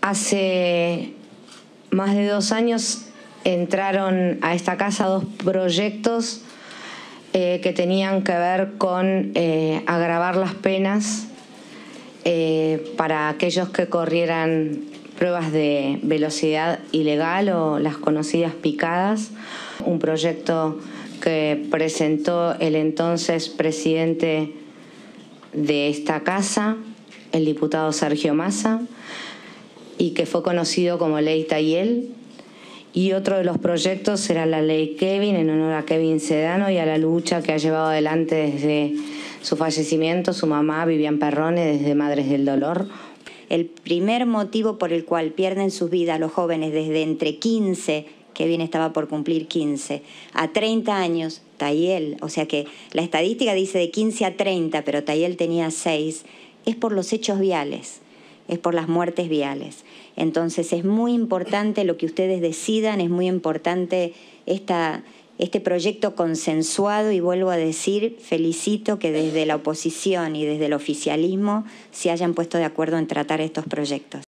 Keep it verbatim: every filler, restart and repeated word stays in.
Hace más de dos años entraron a esta casa dos proyectos eh, que tenían que ver con eh, agravar las penas eh, para aquellos que corrieran pruebas de velocidad ilegal o las conocidas picadas. Un proyecto que presentó el entonces presidente de esta casa, el diputado Sergio Massa, y que fue conocido como Ley Tayel. Y otro de los proyectos era la Ley Kevin, en honor a Kevin Sedano y a la lucha que ha llevado adelante desde su fallecimiento su mamá, Vivian Perrone, desde Madres del Dolor. El primer motivo por el cual pierden sus vidas los jóvenes desde entre quince, Kevin estaba por cumplir quince, a treinta años, Tayel, o sea que la estadística dice de quince a treinta, pero Tayel tenía seis, es por los hechos viales, es por las muertes viales. Entonces es muy importante lo que ustedes decidan, es muy importante esta, este proyecto consensuado, y vuelvo a decir, felicito que desde la oposición y desde el oficialismo se hayan puesto de acuerdo en tratar estos proyectos.